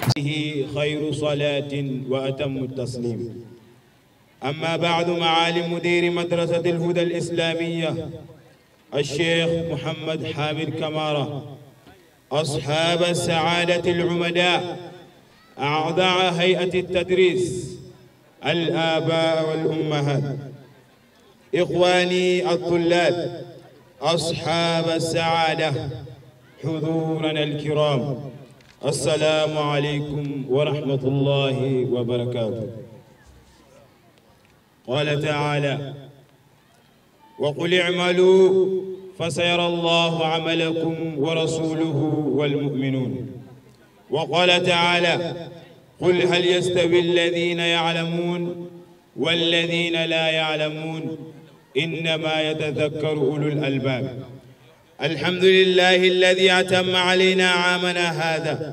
خير صلاة وأتم التسليم. أما بعد، معالي مدير مدرسة الهدى الإسلامية الشيخ محمد حامد كمارة، أصحاب السعادة العمداء، أعضاء هيئة التدريس، الآباء والأمهات، إخواني الطلاب، أصحاب السعادة، حضورنا الكرام، السلام عليكم ورحمة الله وبركاته. قال تعالى: وقل اعملوا فسيرى الله عملكم ورسوله والمؤمنون. وقال تعالى: قل هل يستوي الذين يعلمون والذين لا يعلمون إنما يتذكر أولو الألباب. الحمد لله الذي أتم علينا عامنا هذا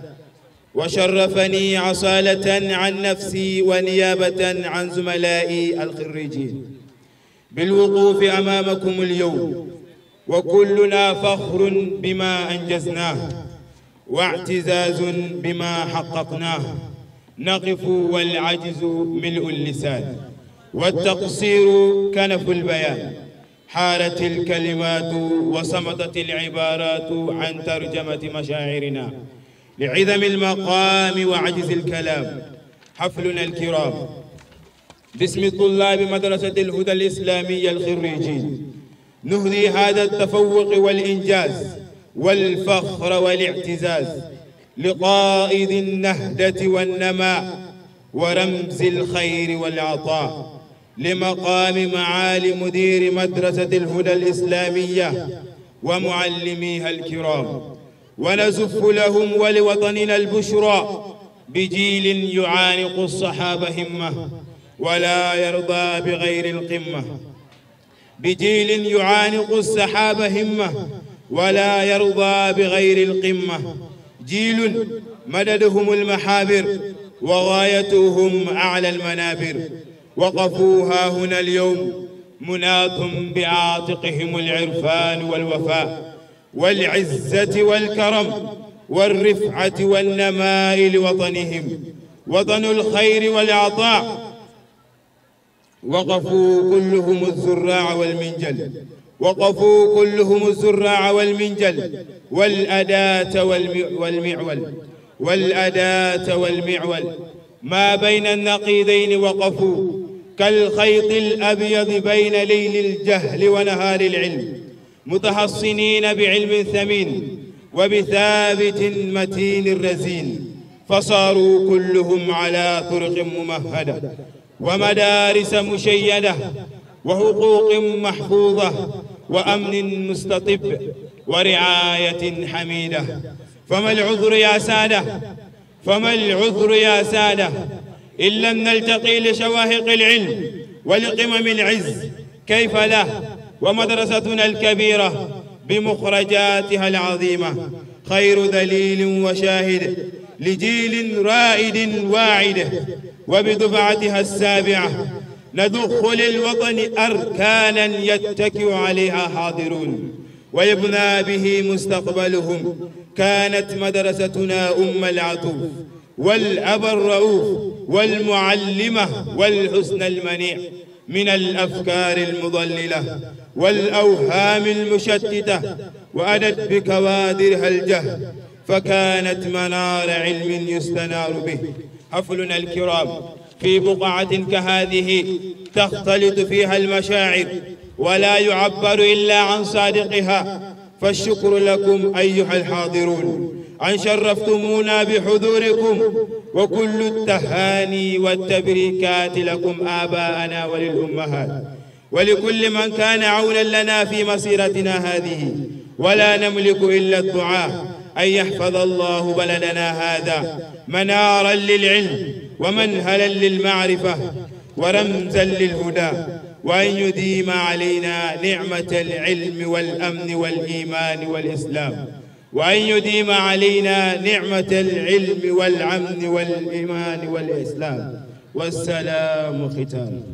وشرفني عصالة عن نفسي ونيابة عن زملائي الخريجين بالوقوف أمامكم اليوم، وكلنا فخر بما أنجزناه واعتزاز بما حققناه. نقف والعجز ملء اللسان والتقصير كنف البيان. حارت الكلمات وصمتت العبارات عن ترجمة مشاعرنا لعظم المقام وعجز الكلام. حفلنا الكرام باسم طلاب مدرسة الهدى الإسلامية الخريجين نهدي هذا التفوق والإنجاز والفخر والاعتزاز لقائد النهضة والنماء ورمز الخير والعطاء، لمقام معالي مدير مدرسة الهدى الإسلامية ومعلميها الكرام، ونزف لهم ولوطننا البشرى بجيل يعانق الصحابة همة ولا يرضى بغير القمة. بجيل يعانق السحابة همة ولا يرضى بغير القمة. جيل مددهم المحابر وغايتهم أعلى المنابر. وقفوا ها هنا اليوم مناط بعاتقهم العرفان والوفاء والعزة والكرم والرفعة والنماء لوطنهم، وطن الخير والعطاء. وقفوا كلهم الزراع والمنجل، وقفوا كلهم الزراع والمنجل والأداة والمعول، والأداة والمعول ما بين النقيضين. وقفوا كالخيط الأبيض بين ليل الجهل ونهار العلم، متحصنين بعلم ثمين وبثابت متين رزين. فصاروا كلهم على طرق ممهدة ومدارس مشيدة وحقوق محفوظة وأمن مستطب ورعاية حميدة. فما العذر يا سادة، فما العذر يا سادة إن لم نلتقي لشواهق العلم ولقمم العز؟ كيف لا ومدرستنا الكبيرة بمخرجاتها العظيمة خير دليل وشاهد لجيل رائد واعد. وبدفعتها السابعة نضخ للوطن أركانا يتكئ عليها حاضرون ويبنى به مستقبلهم. كانت مدرستنا أم العطوف والأب الرؤوف والمعلمة والحسن المنيع من الأفكار المضللة والأوهام المشتتة، وأدت بكوادرها الجهل فكانت منار علم يستنار به. حفلنا الكرام في بقعة كهذه تختلط فيها المشاعر ولا يعبر إلا عن صادقها، فالشكر لكم أيها الحاضرون أن شرفتمونا بحضوركم، وكل التهاني والتبريكات لكم آباءنا وللأمهات ولكل من كان عونا لنا في مسيرتنا هذه. ولا نملك إلا الدعاء أن يحفظ الله بلدنا هذا منارا للعلم ومنهلا للمعرفة ورمزا للهدى، وأن يديم علينا نعمة العلم والأمن والإيمان والإسلام، وأن يديم علينا نعمة العلم والأمن والإيمان والإسلام. والسلام ختام.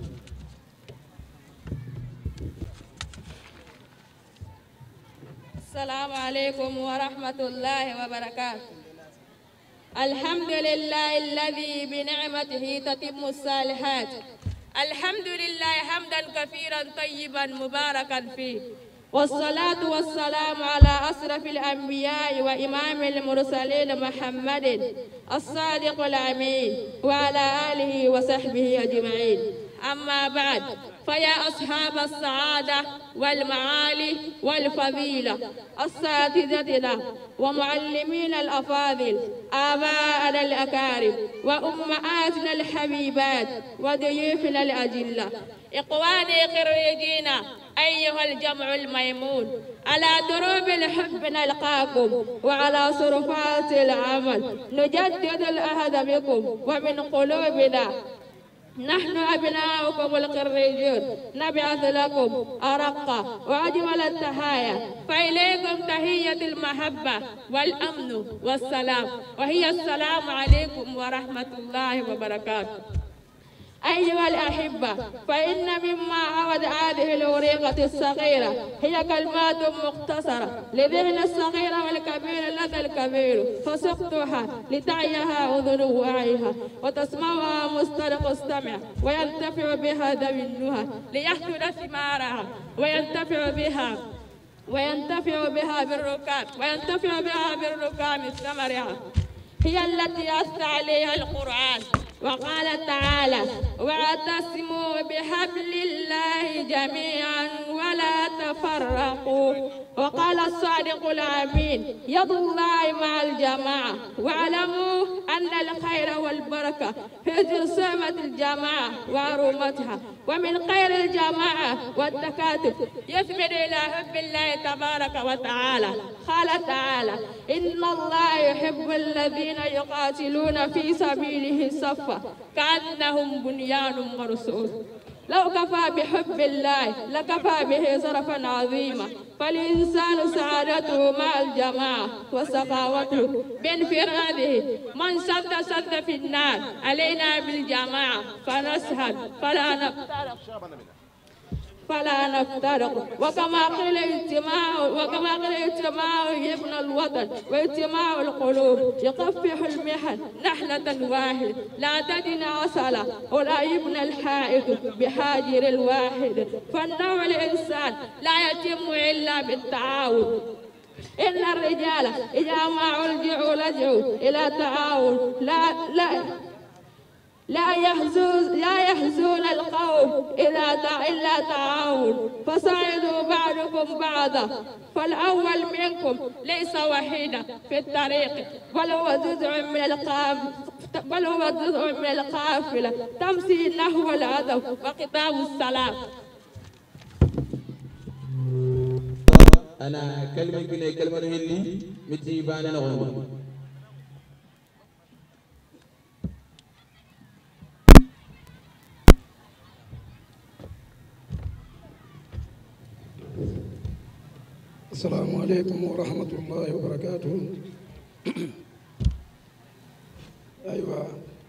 السلام عليكم ورحمة الله وبركاته. الحمد لله الذي بنعمته تتم الصالحات. الحمد لله حمدا كثيرا طيبا مباركا فيه، والصلاة والسلام على أشرف الأنبياء وإمام المرسلين محمد الصادق الأمين وعلى آله وصحبه أجمعين. أما بعد، فيا أصحاب السعادة والمعالي والفضيلة، أساتذتنا ومعلمينا الأفاضل، آباءنا الأكارم وأمهاتنا الحبيبات وضيوفنا الأجلة، إخواني خريجين أيها الجمع الميمون، على دروب الحب نلقاكم وعلى صرفات العمل نجدد العهد بكم ومن قلوبنا. نحن أبناؤكم الخريجون نبعث لكم أرق وأجمل التحايا، فإليكم تحية المحبة والأمن والسلام، وهي السلام عليكم ورحمة الله وبركاته. أيها الأحبة، فإن مما عود هذه الوريقة الصغيرة هي كلمات مختصرة لذهن الصغير والكبير لدى الكبير، فسقتها لتعيها أذن واعيها وتسمعها مسترق السمع، وينتفع بها ذوي النهى ليحصد ثمارها، وينتفع بها بالركام ثمرها. هي التي أثنى عليها القرآن وقال تعالى: واعتصموا بحبل الله جميعا ولا تفرقوا. وقال الصادق الأمين: يد الله مع الجماعة، واعلموا أن الخير والبركة في جسامة الجماعة وعرومتها، ومن خير الجماعة والتكاتف يثمر إلى حب الله تبارك وتعالى. قال تعالى: إن الله يحب الذين يقاتلون في سبيله صفا كأنهم بنيان مرصوص. لو كفى بحب الله لكفى به صرفا عظيما، فالإنسان سعادته مع الجماعة وسخاوته بانفراده. من سد في النار، علينا بالجماعة فنسهل فلا نفترق. وكما قيل اجتماع يبنى الوطن، واجتماع القلوب يقفح المحن نحلة واحد. لا تدن عسلة ولا يبنى الحائط بحاجر الواحد. فالنوع الإنسان لا يتم إلا بالتعاون. إن الرجال إذا ما ألجعوا لجعوا إلى تعاون. لا يحزون القوم إلا تعاون. فساعدوا بعضكم بعضا، فالأول منكم ليس وحيدا في الطريق، بل هو جزء من القافلة تمشي نحو الهدف وخطاب السلام. أنا كلمة هلي متجيبان نغنو. السلام عليكم ورحمة الله وبركاته. أيوة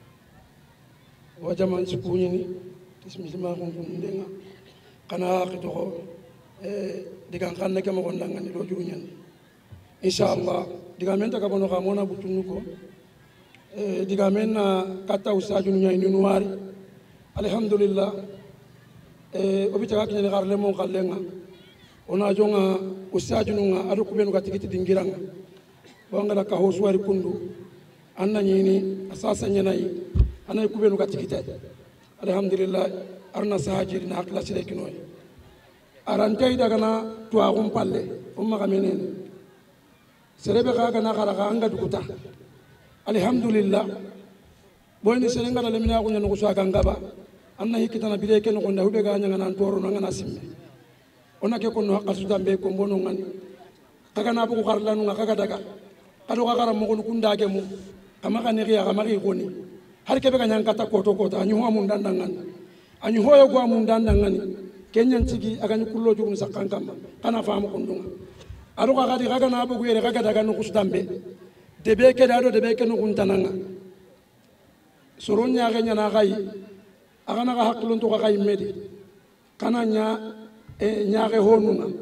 وجمع سكوني اسمي ما كنت ندينا قناة كتوه دكان خانة كم قلنا عن الوجوهين إن شاء الله دكامين تكابونو كامونا بتشنوكو دكامين كاتا وساجونيا ينواري الحمد لله وبيتاكي نغار لمون خالنا ona jonga usajununga adu kubenu katikiti dingiranga wangala ka hoswari kundu anna nyini asasa nyanai anay kubenu katikiti alhamdulillah arna sahajiri na akla sile kinoy arantay daga na tuwa palle umma kamenen serebe kaga na kharaga anga dukuta alhamdulillah boyni serenga na lemina kunya nuko swaga ngaba anna hikitana bileke no konda hubega nyanga na ntoro ngana simme ona ke ko no hakasu dambe ko mbono ngani kaga na buku kharlanu ngaka daga kado kagara mo ko kundage mu kama ka ne riya kama ri koni har ke be ganyan kata koto anyu ho mun dandangan anyu hoyo go mun dandangan kenyan tigi aga ni kullo jugun sakankam kana faamu kundunga ado kaga na buku yere kaga daga no kusu dambe debe ke dado debe ke no kuntananga soronya ga nyana gai aga na ga haklun to ga gai medi kana nya nyaare honuna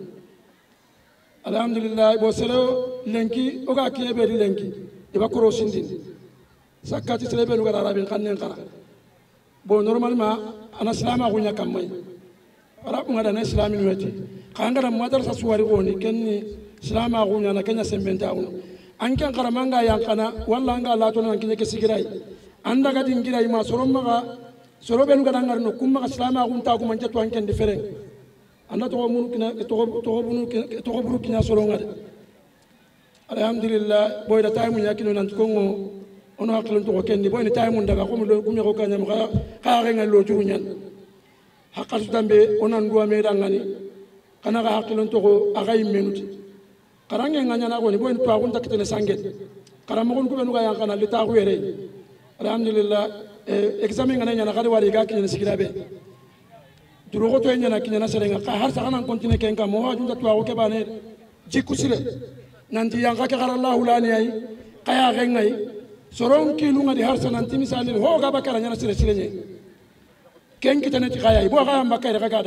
alhamdulillah bo selo lenki oga kebe di lenki iba koro sindin sakati selebe no gara rabin kannen kara bon normalement ana salama gunya kamai arabu ngada na islamin wati kangara madrasa suwari woni kenni salama gunya na kenya sembenta uno anken karamanga yankana walla anga lato nan kinye kesigirai anda ga dingirai ma soromma ga sorobe no gada ngarno kumma ga salama gunta ko man jatto anken diferen anda to munu kina to buru kina soronga alhamdulillah boy da taymu yakino nan ko ngo ono haklon to kendi boy ni taymu daga ko mo gumi ko kanyam ka ngal lo juunyan hakal dambe onan duwa me dangani kana ga haklon to ko agay menuti karange nganya na ko ni boy to akon takete sanget karamo ko be no ga yankana lita ko yere alhamdulillah examen ngana nyana kada wari ga kinya sigilabe duro ko to nyana kinya na serenga ka har sa kana continue kenka mo ha junta to ko ke bane jikusile nanti yang kakek Allah ulani ay kaya gengai sorong kilu ngadi harsa nanti misalnya ho ga bakara nyana sire sirenya ken kita neti kaya ibo ga mbakay kaga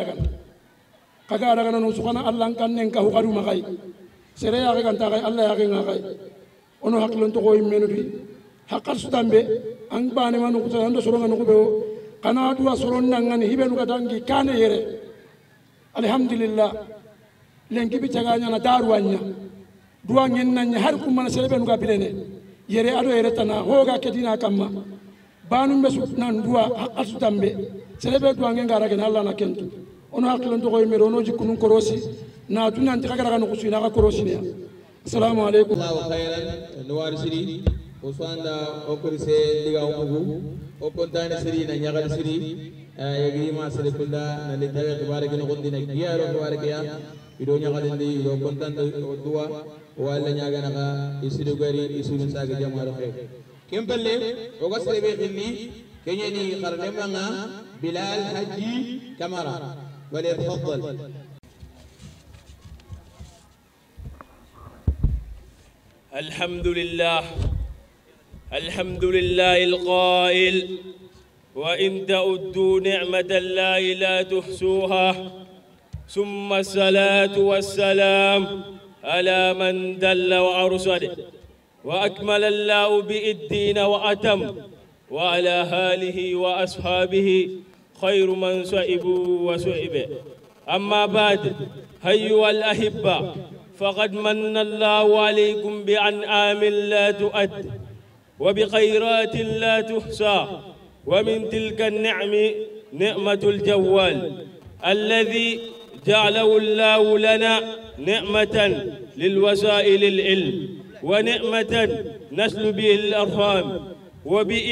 daga no sukana Allah kan nen ka hu garu magai sire ya ga ta kay Allah ya ga ngai ono haklon to ko imenu bi hakal sutambe ang bane manu ko ando soronga no ko be kana duwa soron nangani hibenu ga dangi kane yere alhamdulillah lengi bi taga nyana daruanya duwa ngin nan har kum man selebe nuga bilene yere ado yere tana hoga kedina kamma banu mesu nan duwa asu tambe selebe duwa ngin gara ken Allah na kentu ono haklon to ko yimero no jikunun korosi na tunan tikagara kan ko suina ka korosi ne assalamu alaikum Allahu khairan nuwar siri usanda okurse diga umugu okontane siri na nyagal siri yagri ma siri kunda na litawe tabaraka no gondina giyaro tabaraka ya ido nyagalindi ido kontante duwa wala nyaga naka isidu gari isidu saga jamaro khe kemballe o gasre be khilli kenyani kharne manga bilal haji kamara wala tafaddal الحمد لله القائل وإن تؤدوا نعمة الله لا تحصوها ثم الصلاة والسلام على من دل وأرشد وأكمل الله به الدين وأتم وعلى آله وأصحابه خير من صعبوا وصعبوا أما بعد أيها الأحبة فقد من الله عليكم بأنعام لا تؤد وبخيرات لا تحصى ومن تلك النعم نعمة الجوال الذي جعله الله لنا نعمة للوسائل العلم ونعمة نسل به الأرحام وبه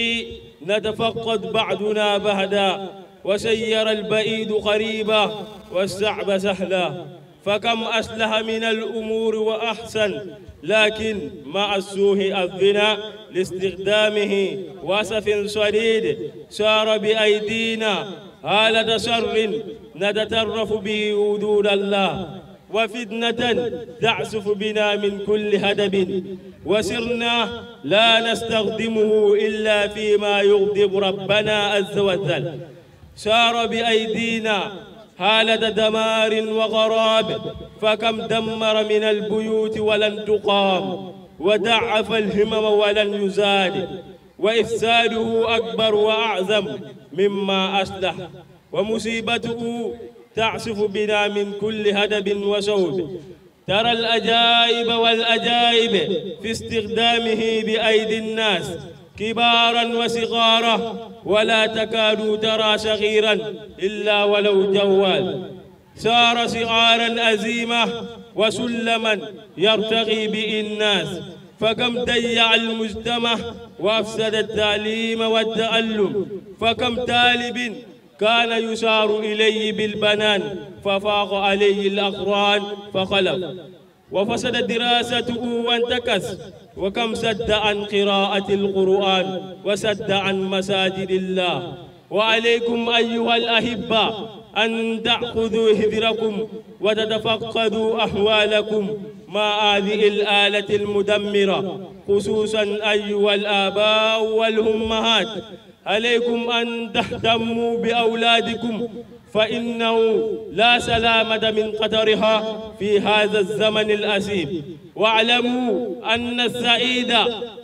نتفقد بعضنا بعضا وسير البعيد قريبا والصعب سهلا فكم أصلح من الأمور وأحسن لكن مع السوء الظنا لاستخدامه واسف شديد سار بأيدينا حالة شر نتطرف به حدود الله وفتنة تعسف بنا من كل هدب وسرنا لا نستخدمه إلا فيما يغضب ربنا عز وجل سار بأيدينا حالة دمار وغراب فكم دمر من البيوت ولن تقام وضعف الهمم ولن يزاد وإفساده أكبر وأعظم مما أصلح ومصيبته تعصف بنا من كل هدب وصوب ترى الأجائب والأجائب في استخدامه بأيدي الناس كبارا وصغارا ولا تكاد ترى صغيرا إلا ولو جوال صار صغارا أزيمة وسلما يرتقي به الناس فكم ضيع المجتمع وأفسد التعليم والتعلم فكم طالب كان يشار إليه بالبنان ففاق عليه الأقران فخلف وفسد دراسته وانتكس وكم سد عن قراءة القرآن وسد عن مساجد الله وعليكم أيها الأحبة أن تأخذوا حذركم وتتفقدوا أحوالكم مع هذه الآلة المدمرة خصوصا أيها الآباء والأمهات عليكم أن تهتموا بأولادكم فإنه لا سلامة من قدرها في هذا الزمن الأسيب واعلموا أن السعيد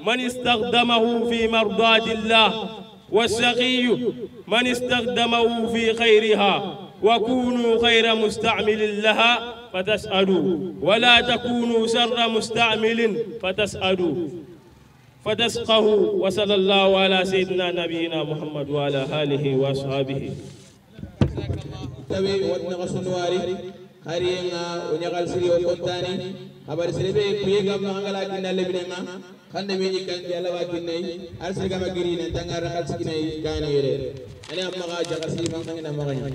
من استخدمه في مرضاة الله، والسخي من استخدمه في خيرها. وكونوا خير مستعمل لها فتسألوا، ولا تكونوا شر مستعمل فتسقوا. وصلى الله على سيدنا نبينا محمد وعلى آله وأصحابه. tawi wonno ko sunwari hari nga onyagal siri o kontani habar siri be kuye gam no angala kinna lebinema khande be nyikan yalla wa kinai ar siri gam girine tangara khal sikinai kani yere ani amma ga jaga siri bang ngina maganya.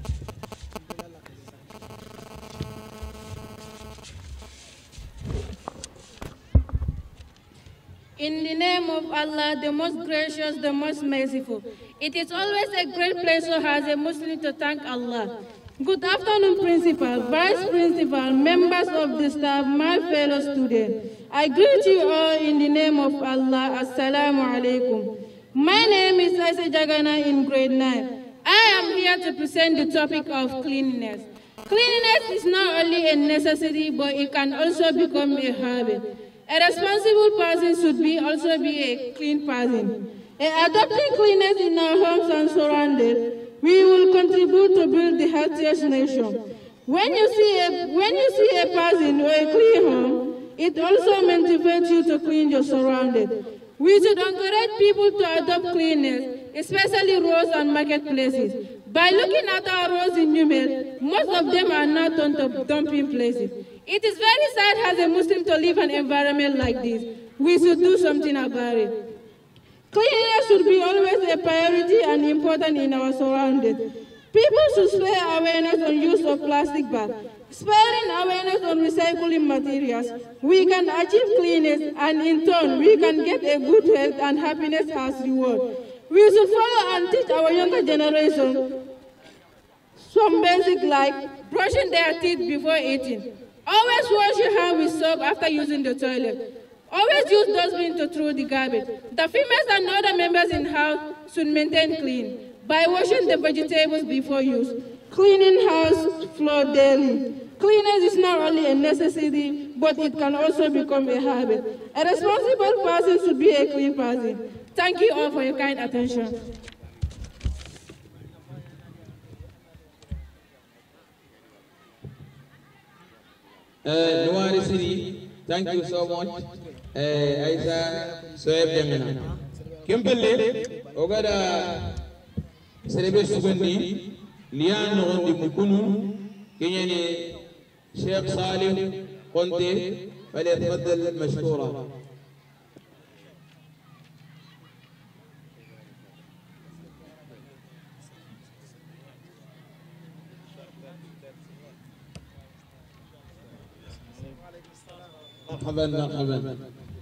In the name of Allah, the most gracious, the most merciful. It is always a great pleasure as a Muslim to thank Allah. Good afternoon, Principal, Vice Principal, members of the staff, my fellow students. I greet you all in the name of Allah. Assalamu alaikum. My name is Aisha Jagana in grade 9. I am here to present the topic of cleanliness. Cleanliness is not only a necessity, but it can also become a habit. A responsible person should also be a clean person. Adopting cleanliness in our homes and surroundings, we will contribute to build the healthiest nation. When you see a person or a clean home, it also motivates you to clean your surroundings. We should encourage people to adopt cleanliness, especially roads and marketplaces. By looking at our roads in Numel, most of them are not dumping places. It is very sad as a Muslim to live in an environment like this. We should do something about it. Cleanliness should be always a priority and important in our surroundings. People should spread awareness on use of plastic bags. Spreading awareness on recycling materials, we can achieve cleanliness, and in turn, we can get a good health and happiness as reward. We should follow and teach our younger generation some basic like brushing their teeth before eating. Always wash your hands with soap after using the toilet. Always use dustbin to throw the garbage. The females and other members in the house should maintain clean by washing the vegetables before use. Cleaning house floor daily. Cleanliness is not only a necessity, but it can also become a habit. A responsible person should be a clean person. Thank you all for your kind attention. Nuwari Siri, thank you so much. Aisha Soeb Jamina. Kimpele, Ogada Serebe Sugundi, Lian Rondi Mukunu, Kenyani Sheikh Salim Conte, فليتفضل مشكورا. مرحبا.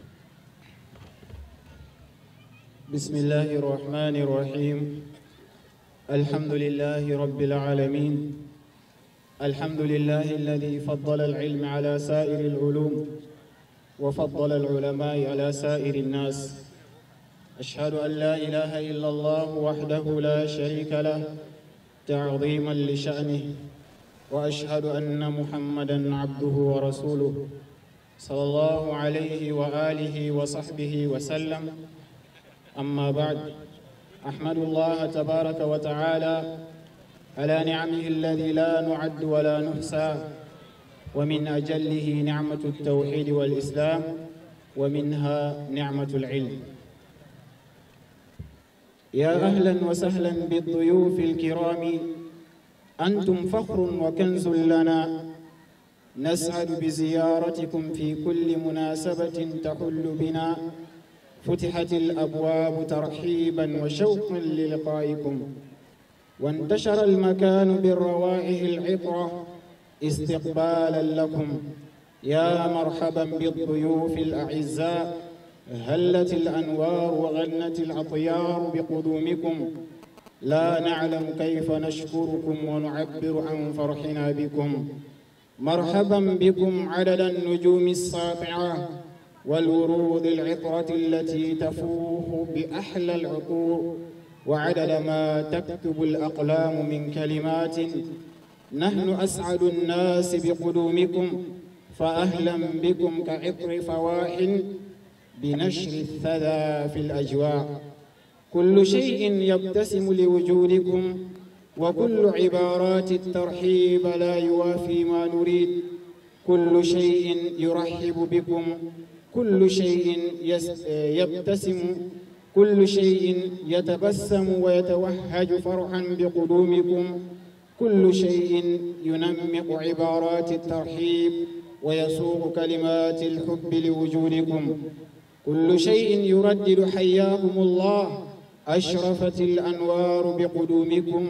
بسم الله الرحمن الرحيم. الحمد لله رب العالمين. الحمد لله الذي فضل العلم على سائر العلوم وفضل العلماء على سائر الناس. أشهد أن لا إله إلا الله وحده لا شريك له تعظيما لشأنه، وأشهد أن محمدا عبده ورسوله صلى الله عليه وآله وصحبه وسلم. أما بعد، أحمد الله تبارك وتعالى على نعمه الذي لا نعد ولا نحصى، ومن أجله نعمة التوحيد والإسلام، ومنها نعمة العلم. يا أهلا وسهلا بالضيوف الكرام، أنتم فخر وكنز لنا، نسعد بزيارتكم في كل مناسبة تحل بنا، فتحت الأبواب ترحيبا وشوقا للقائكم، وانتشر المكان بالروائح العطرة استقبالا لكم. يا مرحبا بالضيوف الأعزاء، هلت الأنوار وغنت الأطيار بقدومكم، لا نعلم كيف نشكركم ونعبر عن فرحنا بكم. مرحبا بكم عدد النجوم الساطعة والورود العطرة التي تفوح بأحلى العطور، وعدد ما تكتب الأقلام من كلمات. نحن أسعد الناس بقدومكم، فأهلا بكم كعطر فواح بنشر الثدى في الأجواء. كل شيء يبتسم لوجودكم، وكل عبارات الترحيب لا يوافي ما نريد. كل شيء يرحب بكم، كل شيء يبتسم، كل شيء يتبسم ويتوهج فرحا بقدومكم. كل شيء ينمق عبارات الترحيب ويسوق كلمات الحب لوجودكم. كل شيء يردد حياكم الله. أشرفت الأنوار بقدومكم،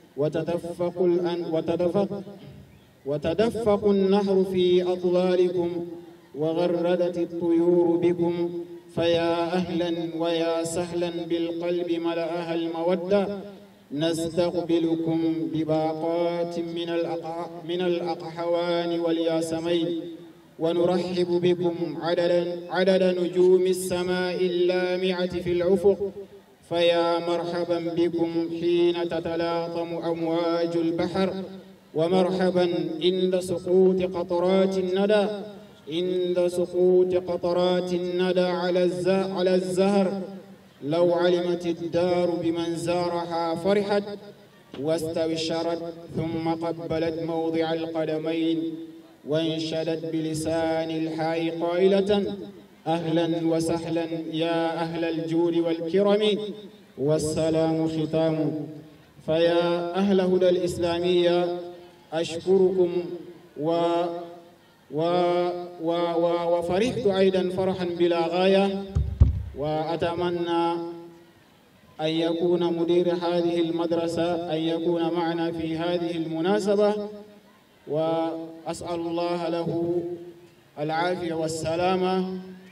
وتدفق النهر في أطلالكم، وغردت الطيور بكم. فيا أهلا ويا سهلا بالقلب ملأها المودة. نستقبلكم بباقات من الأقحوان والياسمين، ونرحب بكم عدد نجوم السماء اللامعة في الأفق. فيا مرحبا بكم حين تتلاطم أمواج البحر، ومرحبا عند سقوط قطرات الندى، عند سقوط قطرات الندى على الزهر. لو علمت الدار بمن زارها فرحت، واستبشرت ثم قبلت موضع القدمين، وانشدت بلسان الحال قائلة: أهلا وسهلا يا أهل الجود والكرم، والسلام ختام. فيا أهل هدى الإسلامية، أشكركم وفرحت أيضا فرحا بلا غاية، وأتمنى أن يكون مدير هذه المدرسة أن يكون معنا في هذه المناسبة، وأسأل الله له العافية والسلامة.